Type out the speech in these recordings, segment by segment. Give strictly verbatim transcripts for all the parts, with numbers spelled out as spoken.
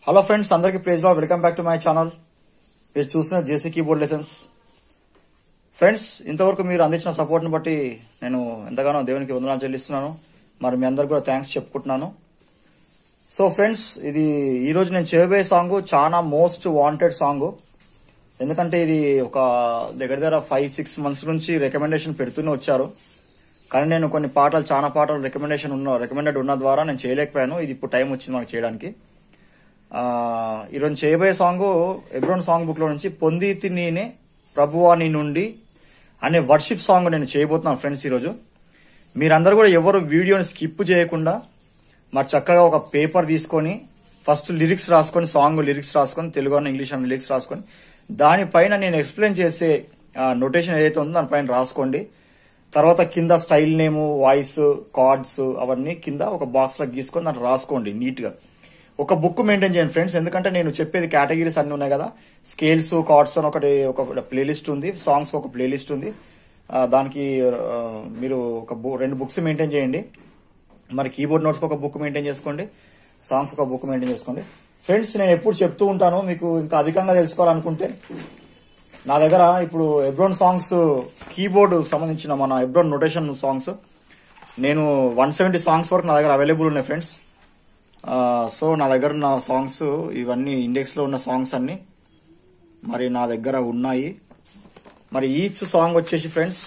Hello friends, అందరికీ praise lord. Welcome back to my channel. మీరు చూసిన జేసీ కీబోర్డ్ లెసన్స్. ఫ్రెండ్స్, ఇంతవరకు మీరు అందించిన సపోర్ట్ ని బట్టి నేను ఎంతగానో దేవునికి వందనాలు చెల్లిస్తున్నాను. మరి మీ అందరికి కూడా థ్యాంక్స్ చెప్పుకుంటున్నాను. సో ఫ్రెండ్స్, ఇది ఈ రోజు నేను చేయబోయే సాంగ్ చాలా మోస్ట్ వాంటెడ్ సాంగ్. ఎందుకంటే ఇది ఒక దగ్గర దగ్గర ఫైవ్ సిక్స్ మంత్స్ నుంచి రికమెండేషన్ పెడుతూనే వచ్చారు. కానీ నేను కొన్ని పాటలు చాలా పాటలు రికమెండేషన్ ఉన్న రికమెండెడ్ ఉన్న ద్వారా నేను చేయలేకపోయాను. ఇది ఇప్పుడు టైం వచ్చింది మనకు చేయడానికి. ఈరోజు చేయబోయే సాంగ్ ఎబ్రోన్ సాంగ్ బుక్ లో నుంచి పొందితి నేనే ప్రభువాని నుండి అనే వర్షిప్ సాంగ్ నేను చేయబోతున్నాను ఫ్రెండ్స్. ఈరోజు మీరందరూ కూడా ఎవరు వీడియోని స్కిప్ చేయకుండా మరి చక్కగా ఒక పేపర్ తీసుకొని ఫస్ట్ లిరిక్స్ రాసుకొని, సాంగ్ లిరిక్స్ రాసుకొని, తెలుగు అని ఇంగ్లీష్ అని లిరిక్స్ రాసుకొని, దానిపైన నేను ఎక్స్ప్లెయిన్ చేసే నోటేషన్ ఏదైతే ఉందో దానిపైన రాసుకోండి. తర్వాత కింద స్టైల్ నేము, వాయిస్, కార్డ్స్ అవన్నీ కింద ఒక బాక్స్ లో గీసుకొని దాంట్లో రాసుకోండి నీట్ గా. ఒక బుక్ మెయింటైన్ చేయండి ఫ్రెండ్స్. ఎందుకంటే నేను చెప్పేది కేటగిరీస్ అన్ని ఉన్నాయి కదా, స్కేల్స్, కార్డ్స్ అని ఒకటి ఒక ప్లేలిస్ట్ ఉంది, సాంగ్స్ ఒక ప్లేలిస్ట్ ఉంది. దానికి మీరు ఒక రెండు బుక్స్ మెయింటైన్ చేయండి. మరి కీబోర్డ్ నోట్స్ ఒక బుక్ మెయింటైన్ చేసుకోండి, సాంగ్స్ ఒక బుక్ మెయింటైన్ చేసుకోండి. ఫ్రెండ్స్, నేను ఎప్పుడు చెప్తూ ఉంటాను, మీకు ఇంకా అధికంగా తెలుసుకోవాలనుకుంటే నా దగ్గర ఇప్పుడు ఎబ్రోన్ సాంగ్స్ కీబోర్డ్ సంబంధించిన మన ఎబ్రోన్ నోటేషన్ సాంగ్స్ నేను వన్ సెవెంటీ సాంగ్స్ వరకు నా దగ్గర అవైలబుల్ ఉన్నాయి ఫ్రెండ్స్. సో నా దగ్గర ఉన్న సాంగ్స్ ఇవన్నీ ఇండెక్స్ లో ఉన్న సాంగ్స్ అన్ని మరి నా దగ్గర ఉన్నాయి. మరి ఈచ్ సాంగ్ వచ్చేసి ఫ్రెండ్స్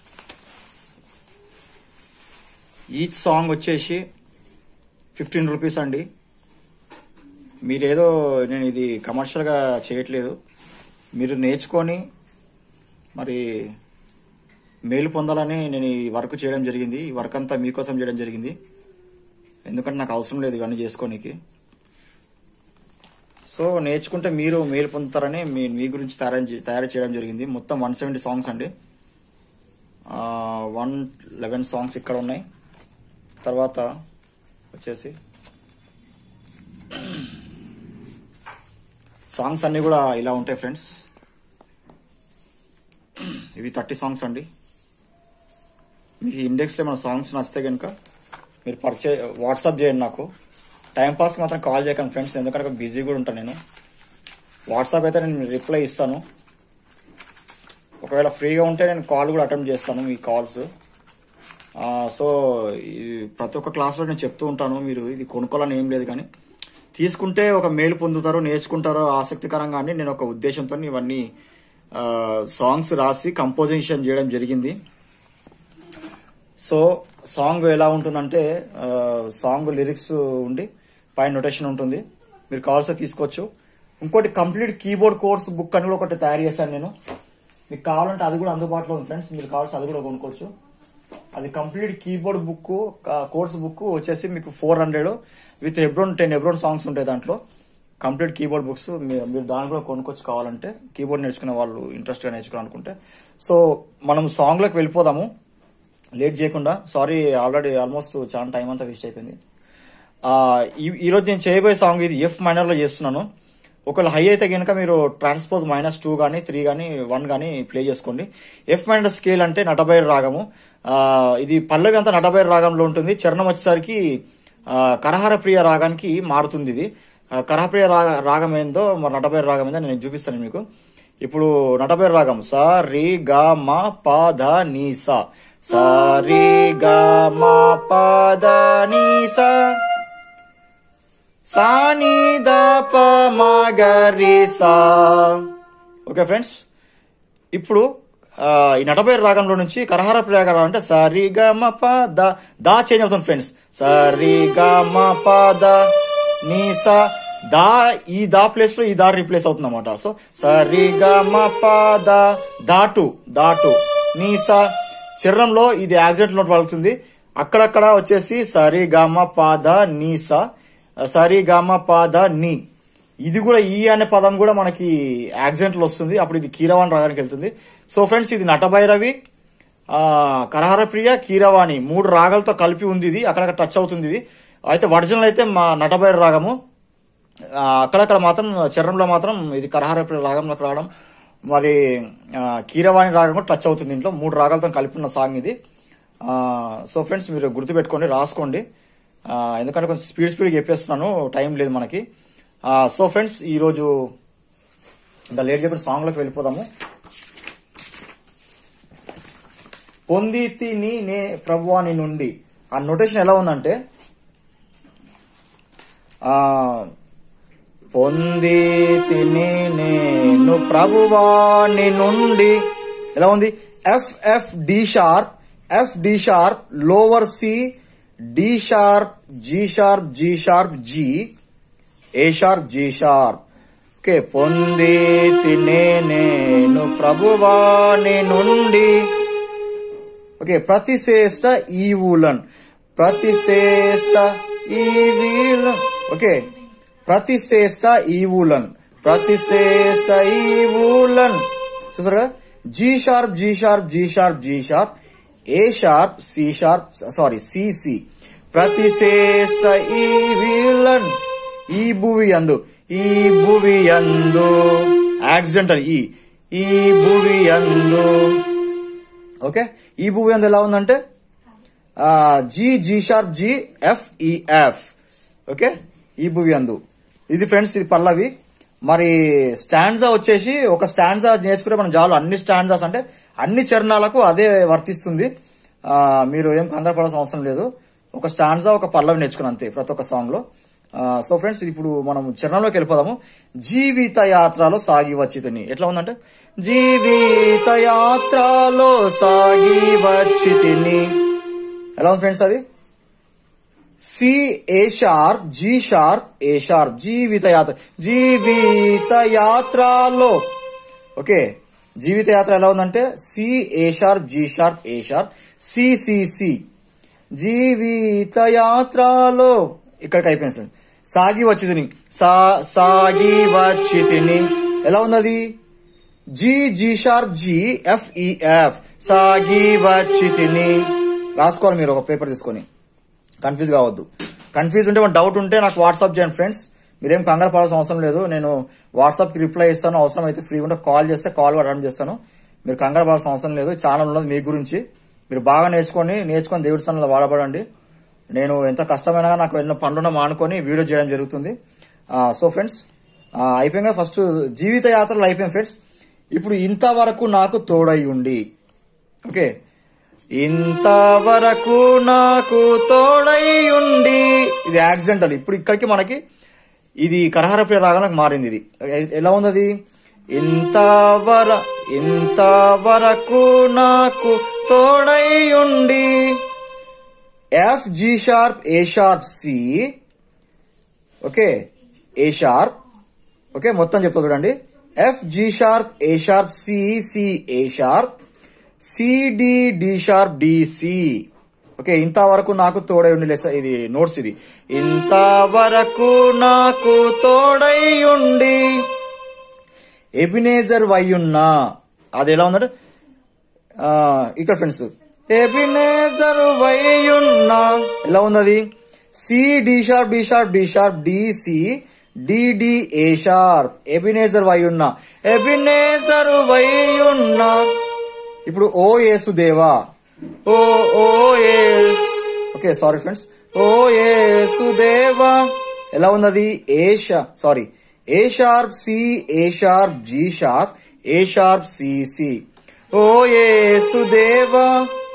ఈచ్ సాంగ్ వచ్చేసి ఫిఫ్టీన్ రూపీస్ అండి. మీరేదో నేను ఇది కమర్షియల్ గా చేయట్లేదు, మీరు నేర్చుకొని మరి మేలు పొందాలని నేను ఈ వర్క్ చేయడం జరిగింది. ఈ వర్క్ అంతా మీకోసం చేయడం జరిగింది. ఎందుకంటే నాకు అవసరం లేదు ఇవన్నీ చేసుకోనికి. సో నేర్చుకుంటే మీరు మేలు పొందుతారని మీ మీ గురించి తయారు తయారు చేయడం జరిగింది. మొత్తం వన్ సెవెంటీ సాంగ్స్ అండి. వన్ లెవెన్ సాంగ్స్ ఇక్కడ ఉన్నాయి. తర్వాత వచ్చేసి సాంగ్స్ అన్ని కూడా ఇలా ఉంటాయి ఫ్రెండ్స్. ఇవి థర్టీ సాంగ్స్ అండి. మీకు ఇండెక్స్లో మన సాంగ్స్ నచ్చితే కనుక మీరు పర్చే వాట్సాప్ చేయండి నాకు. టైంపాస్కి మాత్రం కాల్ చేయకండి ఫ్రెండ్స్, ఎందుకంటే బిజీ కూడా ఉంటాను నేను. వాట్సాప్ అయితే నేను రిప్లై ఇస్తాను. ఒకవేళ ఫ్రీగా ఉంటే నేను కాల్ కూడా అటెంప్ట్ చేస్తాను మీ కాల్స్. సో ప్రతి ఒక్క క్లాస్లో నేను చెప్తూ ఉంటాను, మీరు ఇది కొనుక్కోవాలని ఏం లేదు, కానీ తీసుకుంటే ఒక మేలు పొందుతారో, నేర్చుకుంటారో ఆసక్తికరంగా అని నేను ఒక ఉద్దేశంతో ఇవన్నీ సాంగ్స్ రాసి కంపోజిషన్ చేయడం జరిగింది. సో సాంగ్ ఎలా ఉంటుందంటే సాంగ్ లిరిక్స్ ఉండి పైన నోటేషన్ ఉంటుంది. మీరు కావాల్సి తీసుకోవచ్చు. ఇంకోటి కంప్లీట్ కీబోర్డ్ కోర్స్ బుక్ అని కూడా ఒకటి తయారు చేశాను నేను. మీకు కావాలంటే అది కూడా అందుబాటులో ఉంది ఫ్రెండ్స్, మీరు కావాల్సి అది కూడా కొనుక్కోవచ్చు. అది complete keyboard book course book వచ్చేసి మీకు ఫోర్ హండ్రెడ్ విత్ ఎబ్రోన్ టెన్ ఎబ్రోన్ సాంగ్స్ ఉంటాయి దాంట్లో. కంప్లీట్ కీబోర్డ్ బుక్స్ మీరు దాని కూడా కొనుక్కోవచ్చు కావాలంటే, కీబోర్డ్ నేర్చుకునే వాళ్ళు ఇంట్రెస్ట్గా నేర్చుకోవాలనుకుంటే. సో మనం సాంగ్లోకి వెళ్ళిపోదాము లేట్ చేయకుండా. సారీ, ఆల్రెడీ ఆల్మోస్ట్ చాలా టైం అంతా వేస్ట్ అయిపోయింది. ఈరోజు నేను చేయబోయే సాంగ్ ఇది ఎఫ్ మైనర్ లో చేస్తున్నాను. ఒకవేళ హై అయితే కనుక మీరు ట్రాన్స్పోజ్ మైనస్ టూ కానీ త్రీ కానీ వన్ కానీ ప్లే చేసుకోండి. ఎఫ్ మైనర్ స్కేల్ అంటే నటభైర రాగము. ఇది పల్లవి అంతా నటభైర రాగంలో ఉంటుంది. చరణం వచ్చేసరికి కరహర ప్రియ రాగానికి మారుతుంది. ఇది కరహప్రియ రాగ రాగం ఏందో మరి నటభైర రాగం ఏందో నేను చూపిస్తాను మీకు. ఇప్పుడు నటభైర రాగం సా రి గా మా పా ధ నీ సా, సా రి గా మా పా ధ నీ సా, సా ని ద ప మా గ రి సా. ఓకే ఫ్రెండ్స్, ఇప్పుడు ఈ నటభైర రాగంలో నుంచి కరహర ప్రియ రాగం అంటే సా రి గా మా పా ద దా చేంజ్ అవుతుంది ఫ్రెండ్స్. సా రి గా మా పా ద నీ సా, దా ఈ దా ప్లేస్ లో ఈ దా రీప్లేస్ అవుతుంది అనమాట. సో సరి గ మ ప ద దాటు దాటు నీ సా. చరణంలో ఇది యాక్సిడెంట్ నోట్ పలుకుతుంది. అక్కడక్కడ వచ్చేసి సరి గ మ ప ద నీ సా, సరి గ మ ప ద నీ. ఇది కూడా ఈ అనే పదం కూడా మనకి యాక్సిడెంట్ లో వస్తుంది. అప్పుడు ఇది కీరవాణి రాగానికి వెళ్తుంది. సో ఫ్రెండ్స్, ఇది నటభైరవి, కరహర ప్రియ, కీరవాణి మూడు రాగాలతో కలిపి ఉంది. ఇది అక్కడక్కడ టచ్ అవుతుంది. ఇది అయితే ఒరిజినల్ అయితే మా నటభైర రాగము. అక్కడక్కడ మాత్రం చరణంలో మాత్రం ఇది కరహర రాగంలోకి రావడం, మరి కీరవాణి రాగం కూడా టచ్ అవుతుంది. ఇంట్లో మూడు రాగాలతో కలిపిన సాంగ్ ఇది. సో ఫ్రెండ్స్, మీరు గుర్తుపెట్టుకోండి, రాసుకోండి. ఎందుకంటే కొంచెం స్పీడ్ స్పీడ్గా చెప్పేస్తున్నాను, టైం లేదు మనకి. సో ఫ్రెండ్స్ ఈరోజు ఇంకా లేట్ చెప్పిన సాంగ్ లోకి వెళ్ళిపోదాము. పొందితిని నే ప్రభువా నీ నుండి. ఆ నోటేషన్ ఎలా ఉందంటే ఆ పొందితిని నేను ప్రభువా నీ నుండి ఎలా ఉంది. F F D sharp, F D sharp, lower C, D sharp, G sharp, G sharp, G, A sharp, G sharp. Okay, పొందితిని నేను ప్రభువా నీ నుండి. ఓకే, ప్రతిశ్రేష్ట ఈవులన్, ప్రతిశ్రేష్ట ఈవులన్. ఓకే, ప్రతిశ్రేష్ట ఈవులన్, ప్రతిశ్రేష్ట ఈవులన్. చూసారు కదా, G sharp, G sharp, G sharp, G sharp, A sharp, C sharp, sorry C C. ప్రతిశ్రేష్ట ఈవులన్. ఈ భువి యందు, ఈ భువి యందు యాక్సిడెంటల్ ఈ ఈ భువి యందు. ఓకే, ఈ భూమి అందు ఎలా ఉందంటే G, G sharp, G, F, E, F. Okay, ఈ భూమి అందు. ఇది ఫ్రెండ్స్, ఇది పల్లవి. మరి స్టాండ్జా వచ్చేసి ఒక స్టాండ్జా నేర్చుకుంటే మనం చాలు. అన్ని స్టాండ్జాస్ అంటే అన్ని చరణాలకు అదే వర్తిస్తుంది. మీరు ఏం కంగారు పడాల్సిన అవసరం లేదు. ఒక స్టాండ్జా ఒక పల్లవి నేర్చుకుని అంతే ప్రతి ఒక్క సాంగ్ లో. సో ఫ్రెండ్స్, ఇప్పుడు మనం చరణంలోకి వెళ్ళిపోదాము. జీవిత యాత్రలో సాగి వచ్చితిని. ఎట్లా ఉందంటే జీవిత యాత్రలో సాగి వచ్చితిని. ఎలా ఉంది ఫ్రెండ్స్ అది? C, A sharp, G sharp, A sharp, జీవిత యాత్ర, జీవిత యాత్రలో. ఓకే, జీవిత యాత్ర ఎలా ఉందంటే C, A sharp, G sharp, A sharp, C C C. జీవిత యాత్రలో ఇక్కడికి అయిపోయింది ఫ్రెండ్స్. సాగి వచ్చితిని, సా సాగి వచ్చితిని. ఎలా ఉన్నది? G, G sharp, G, F, E, F, సాగి వచ్చితిని. రాసుకోవాలి మీరు ఒక పేపర్ తీసుకొని, కన్ఫ్యూజ్ కావద్దు. కన్ఫ్యూజ్ ఉంటే మన డౌట్ ఉంటే నాకు వాట్సాప్ చేయండి ఫ్రెండ్స్. మీరేం కంగారు పడాల్సిన అవసరం లేదు. నేను వాట్సాప్ కి రిప్లై ఇస్తాను. అవసరం అయితే ఫ్రీ ఉంటే కాల్ చేస్తే కాల్ కూడా అటెండ్ చేస్తాను. మీరు కంగారు పడాల్సిన అవసరం లేదు. ఛానల్ ఉన్నది మీ గురించి. మీరు బాగా నేర్చుకొని నేర్చుకొని దేవుడి స్థానంలో వాడబడండి. నేను ఎంత కష్టమైనా నాకు ఎన్నో పనులున్నా మానుకొని వీడియో చేయడం జరుగుతుంది. సో ఫ్రెండ్స్, అయిపోయింది కదా ఫస్ట్ జీవిత యాత్రలు అయిపోయింది ఫ్రెండ్స్. ఇప్పుడు ఇంతవరకు నాకు తోడై ఉండి. ఓకే, ఇంతవరకు నాకు తోడై ఉండి, ఇది యాక్సిడెంటల్. ఇప్పుడు ఇక్కడికి మనకి ఇది కరహరప్రియ రాగానికి మారింది. ఇది ఎలా ఉంది? అది ఇంతవర ఇంతవరకు నాకు తోడై ఉండి. F, G sharp, A sharp, C. Okay, A sharp. Okay, మొత్తం చెప్తా చూడండి. F, G sharp, A sharp, C, C, A sharp, C, D, D sharp, D, C. Okay, ఇంతవరకు నాకు తోడై ఉండి. లెస్ ఇది నోట్స్. ఇది ఇంతవరకు నాకు తోడై ఉండి ఎబినేజర్ వయ్యున్నా. అది ఎలా ఉందంటే ఇక్కడ ఫ్రెండ్స్, ఎబినేజర్ వయ్యున్నా ఎలా ఉన్నది? C, D sharp, D sharp, D sharp, D, C, D, D, A sharp, Ebenezer వయ్యున్నా, ఎబినేజర్ వయ్యున్నా. ఇప్పుడు ఓ యేసుదేవా, ఓ ఓ యేసు. ఓకే, సారీ ఫ్రెండ్స్, ఓ యేసుదేవా ఎలా ఉన్నది? ఏ షా sorry A sharp, C, A sharp, G sharp, A sharp, C C. ఓ యేసుదేవా.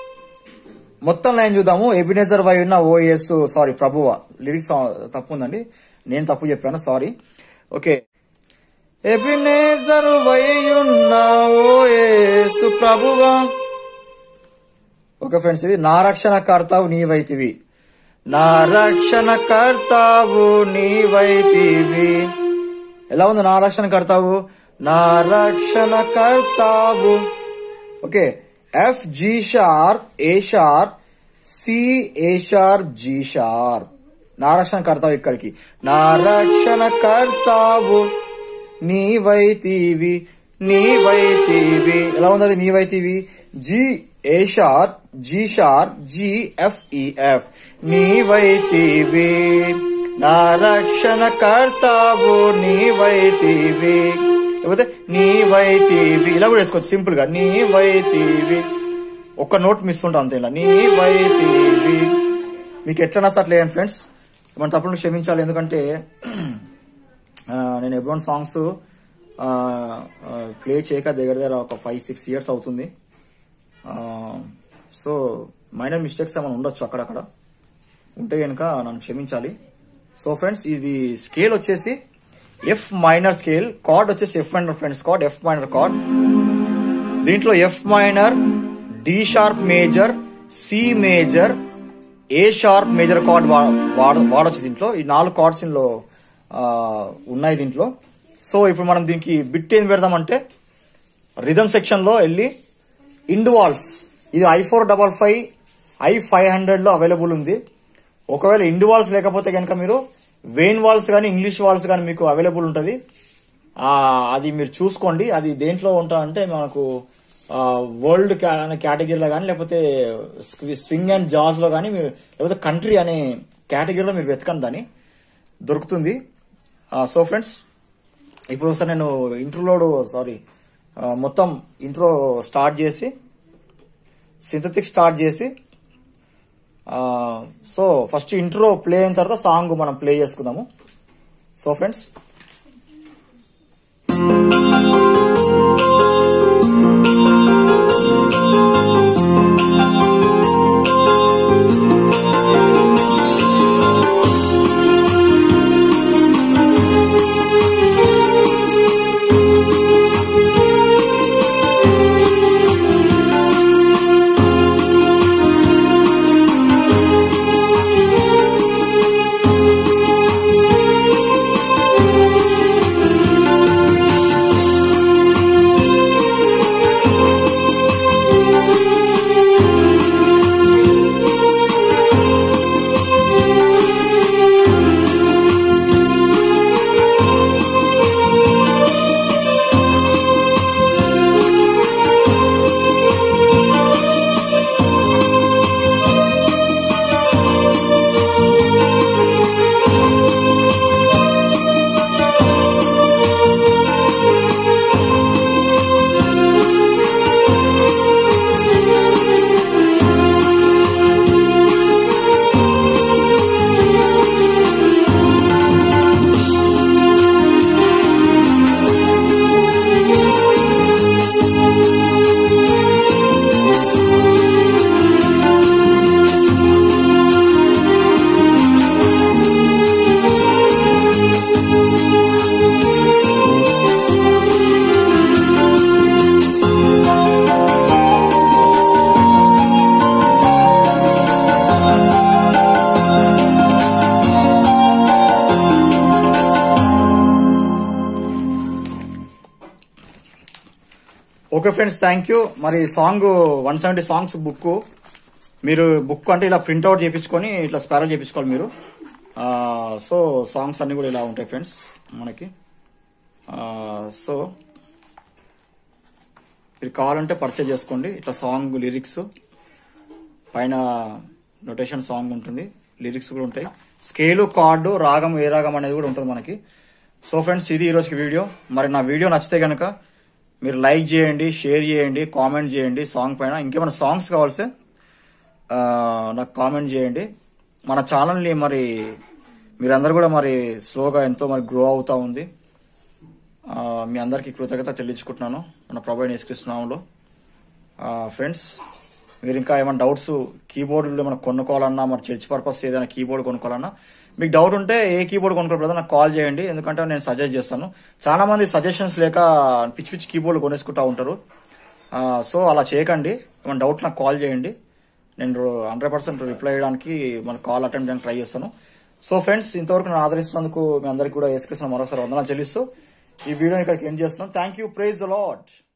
మొత్తం లైన్ చూద్దాము. ఎబినేజర్ వై ఉన్న ఓ యేసు సారీ ప్రభువా. లిరిక్స్ తప్పు ఉందండి, నేను తప్పు చెప్పాను, సారీ. ఓకే, ఎబినేజర్ వై ఉన్న ఓ యేసు ప్రభువా. ఓకే ఫ్రెండ్స్, ఇది నా రక్షణ కర్తావు నీవైతివి, నా రక్షణ కర్తావు నీవైతివి. ఎలా ఉంది? నా రక్షణ కర్తావు, నా రక్షణ కర్తావు. Okay, F, G sharp, A sharp, C, A sharp, G sharp. నా రక్షణ కర్తావు ఇక్కడికి. నా రక్షణ కర్తావు నీవైతివి, నీవైతివి. ఎలా ఉంది? నీవైతివి. G, A sharp, G sharp, G, F, E, F, నీవైతివి. నా రక్షణ కర్తావు నీవైతివి, లేకపోతే నీవైతివి. ఇలా కూడా వేసుకోవచ్చు సింపుల్ గా, నీవైతివి. ఒక్క నోట్ మిస్ ఉంటా అంతే. ఇలా నీవైతివి. మీకు ఎట్లా అట్లా లేదండి ఫ్రెండ్స్, మన తప్పులను క్షమించాలి. ఎందుకంటే నేను ఎబ్రోన్ సాంగ్స్ ప్లే చేయక దగ్గర దగ్గర ఒక ఫైవ్ సిక్స్ ఇయర్స్ అవుతుంది. సో మైనర్ మిస్టేక్స్ ఏమైనా ఉండొచ్చు అక్కడక్కడ, ఉంటే కనుక నన్ను క్షమించాలి. సో ఫ్రెండ్స్ ఇది స్కేల్ వచ్చేసి ఎఫ్ మైనర్ స్కేల్, కార్డ్ వచ్చేసి F minor friends, chord F minor chord. దీంట్లో F minor, D sharp major, C major, A sharp major chord వాడొచ్చు దీంట్లో. ఈ నాలుగు కార్డ్స్ ఇందులో ఉన్నాయి దీంట్లో. సో ఇప్పుడు మనం దీనికి బిట్ ఏం పెడదామంటే రిథమ్ సెక్షన్ లో వెళ్ళి ఇండ్ వాల్స్, ఇది I four double five I five hundred లో అవైలబుల్ ఉంది. ఒకవేళ ఇండ్ వాల్స్ లేకపోతే కనుక మీరు వెయిన్ వాల్స్ కానీ ఇంగ్లీష్ వాల్స్ కానీ మీకు అవైలబుల్ ఉంటుంది. అది మీరు చూసుకోండి. అది దేంట్లో ఉంటా అంటే మనకు వరల్డ్ కేటగిరీలో కానీ లేకపోతే స్వింగ్ అండ్ జాజ్ లో కానీ మీరు లేకపోతే కంట్రీ అనే కేటగిరీలో మీరు వెతకండి, దాన్ని దొరుకుతుంది. సో ఫ్రెండ్స్ ఇప్పుడు ఒకసారి నేను ఇంట్రోలోడ్ సారీ మొత్తం ఇంట్రో స్టార్ట్ చేసి సింథటిక్ స్టార్ట్ చేసి సో ఫస్ట్ ఇంట్రో ప్లే అయిన తర్వాత సాంగ్ మనం ప్లే చేసుకుందాము. So friends okay friends, thank you. మరి song one seventy songs book మీరు బుక్ అంటే ఇలా ప్రింట్అవుట్ చేయించుకొని ఇట్లా స్పారల్ చేయించుకోవాలి మీరు. సో సాంగ్స్ అన్ని కూడా ఇలా ఉంటాయి ఫ్రెండ్స్ మనకి. సో మీరు కావాలంటే పర్చేజ్ చేసుకోండి. ఇట్లా సాంగ్ లిరిక్స్ పైన నోటేషన్ సాంగ్ ఉంటుంది, లిరిక్స్ కూడా ఉంటాయి, స్కేలు కార్డు రాగం ఏ రాగం అనేది కూడా ఉంటుంది మనకి. సో ఫ్రెండ్స్ ఇది ఈరోజుకి వీడియో. మరి నా వీడియో నచ్చితే కనుక మీరు లైక్ చేయండి, షేర్ చేయండి, కామెంట్ చేయండి సాంగ్ పైన. ఇంకేమైనా సాంగ్స్ కావాల్సే నాకు కామెంట్ చేయండి. మన ఛానల్ని మరి మీరందరూ కూడా మరి స్లోగా ఎంతో మరి గ్రో అవుతా ఉంది. మీ అందరికీ కృతజ్ఞత చెల్లించుకుంటున్నాను మన ప్రభు అయిన యేసుక్రీస్తు నామములో. ఫ్రెండ్స్ మీరు ఇంకా ఏమైనా డౌట్స్, కీబోర్డులు ఏమైనా కొనుక్కోవాలన్నా, మరి చర్చ్ పర్పస్ ఏదైనా కీబోర్డ్ కొనుక్కోవాలన్నా మీకు డౌట్ ఉంటే ఏ కీబోర్డ్ కొనుక్కోవాలి బ్రదర్ నాకు కాల్ చేయండి. ఎందుకంటే నేను సజెస్ట్ చేస్తాను. చాలా మంది సజెషన్స్ లేక పిచ్చి పిచ్చి కీబోర్డ్ కొనేసుకుంటా ఉంటారు. సో అలా చేయకండి. ఏమైనా డౌట్ నాకు కాల్ చేయండి. నేను హండ్రెడ్ పర్సెంట్ రిప్లై చేయడానికి మన కాల్ అటెండ్ చేయడానికి ట్రై చేస్తాను. సో ఫ్రెండ్స్ ఇంతవరకు నేను ఆదరిస్తున్నందుకు మీ అందరికీ కూడా యేసుక్రీస్తు మరొకసారి వందనాలు చెల్లిస్తూ ఈ వీడియోని ఇక్కడికి ఎండ్ చేస్తున్నాను. Thank you. Praise the lord.